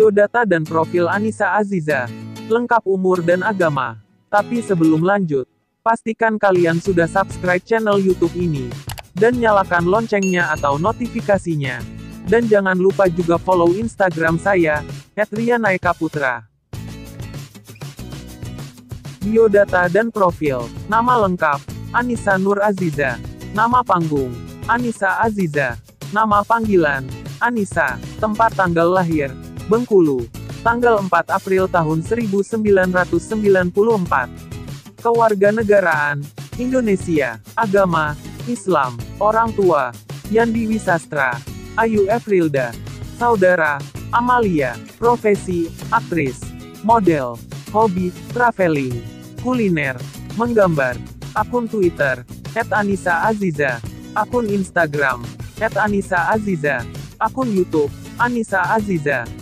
Biodata dan profil Anissa Aziza. Lengkap umur dan agama. Tapi sebelum lanjut, pastikan kalian sudah subscribe channel YouTube ini. Dan nyalakan loncengnya atau notifikasinya. Dan jangan lupa juga follow Instagram saya, @rianaekaputra. Biodata dan profil. Nama lengkap, Anissa Nur Aziza. Nama panggung, Anissa Aziza. Nama panggilan, Anissa. Tempat tanggal lahir, Bengkulu. Tanggal 4 April tahun 1994. Kewarganegaraan, Indonesia. Agama, Islam. Orang tua, Yandi Wisastra. Ayu Efrilda. Saudara, Amalia. Profesi, aktris. Model. Hobi, traveling. Kuliner. Menggambar. Akun Twitter, @AnissaAziza. Akun Instagram, @AnissaAziza. Akun YouTube, Anissa Aziza.